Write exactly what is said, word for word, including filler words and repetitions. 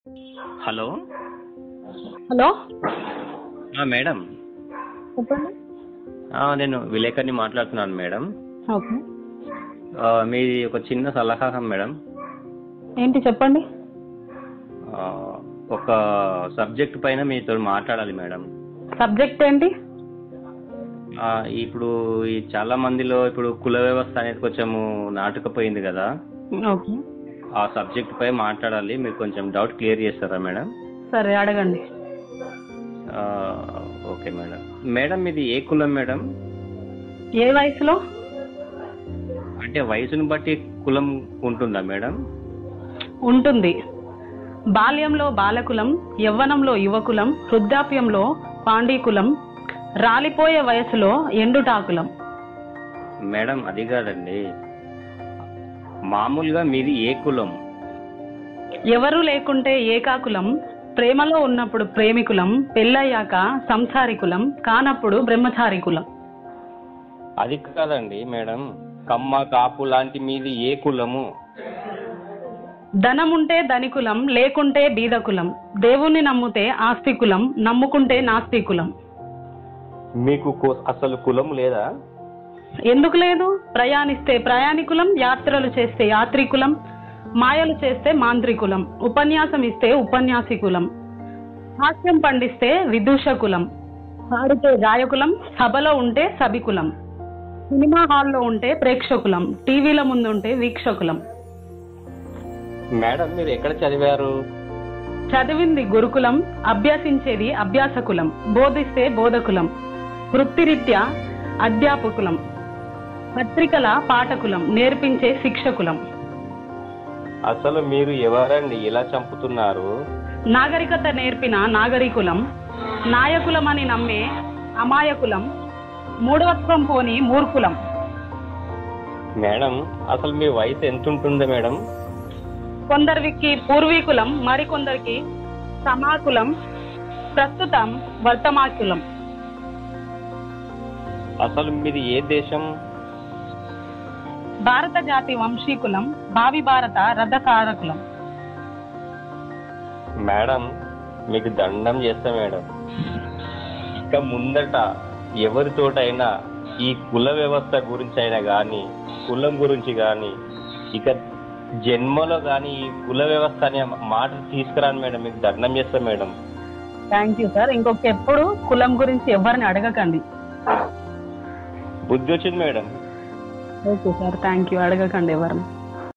Hello hello ఆ, madam చెప్పండి. ఆ, నేను విలేకరిని మాట్లాడుతున్నాను మేడం. ఓకే, ఆ, మీది ఒక చిన్న సలహా మేడం. ఏంటి చెప్పండి. ఆ, ఒక సబ్జెక్ట్ పైన మీతో మాట్లాడాలి మేడం. సబ్జెక్ట్ ఏంటి? ఆ, ఇప్పుడు ఈ చాలా మందిలో ఇప్పుడు కుల వ్యవస్థ అనేది కొంచెము నాటుకుపోయింది కదా. ఓకే, ఆ సబ్జెక్ట్ పై మాట్లాడాలి. మీరు కొంచెం డౌట్ క్లియర్ చేస్తారా మేడం? సరే అడగండి. ఆ, ఓకే మేడం. మేడం ఇది ఏ కులం మేడం? ఏ వయసులో? అంటే వయసును బట్టి కులం ఉంటుందా మేడం? ఉంటుంది. బాల్యంలో బాలకులం, యవ్వనంలో యువకులం, వృద్ధాప్యంలో పాండీకులం, రాలిపోయే వయసులో ఎండుటాకులం. మేడం అది కాదండి, మామూలుగా మీది ఏ కులం? ఎవరు లేకుంటే ఏకాకులం, ప్రేమలో ఉన్నప్పుడు ప్రేమికులం, పెళ్ళయ్యాక సంసారికులం, కానప్పుడు బ్రహ్మచారికులం. అది కాదండి మేడం, కమ్మ కాపు లాంటి మీది ఏ కులము? ధనముంటే ధనికులం, లేకుంటే బీదకులం, దేవుణ్ణి నమ్ముతే ఆస్తికులం, నమ్ముకుంటే నాస్తికులం. మీకు కు- అసలు కులం లేదా? ఎందుకు లేదు? ప్రయాణిస్తే ప్రయాణికులం, యాత్రలు చేస్తే యాత్రికులం, మాయలు చేస్తే మాంత్రికులం, ఉపన్యాసం ఇస్తే ఉపన్యాసికులం, హాస్యం పండిస్తే విదూషకులం, పాడితే గాయకులం, సభలో ఉంటే సభికులం, సినిమా హాల్లో ఉంటే ప్రేక్షకులం, టీవీల ముందు ఉంటే వీక్షకులం. మేడం మీరు ఎక్కడ చదివారు? చదివింది గురుకులం, అభ్యసించేది అభ్యాసకులం, బోధిస్తే బోధకులం, వృత్తిరీత్యా అధ్యాపకులం, పత్రికల పాఠకులం, నేర్పించే శిక్షకులం. అసలు మీరు ఎవరండి ఇలా చంపుతున్నారు? నాగరికత నేర్పిన నాగరికులం, నాయకులమని నమ్మే అమాయకులం, మూఢత్వం పోని మూర్ఖులం. మేడం అసలు మీ వయసు ఎంత ఉంటుంది మేడం? కొందరికి పూర్వీకులం, మరికొందరికి సమాకులం, ప్రస్తుతం వర్తమాకులం. అసలు మీది ఏ దేశం? భారత జాతి వంశీకులం, భావి భారత రథకారకులం. మేడం మీకు దండం చేస్తా మేడం, ఇక ముందట ఎవరితోటైనా ఈ కుల వ్యవస్థ గురించి అయినా కానీ, కులం గురించి కానీ, ఇక జన్మలో కానీ ఈ కుల వ్యవస్థ అనే మాట తీసుకురాను మేడం. మీకు దండం చేస్తా మేడం. Thank you sir. ఇంకొక ఎప్పుడు కులం గురించి ఎవరిని అడగకండి. బుద్ధి వచ్చింది madam. Okay sir, thank you. అడగకండి ఎవరిని.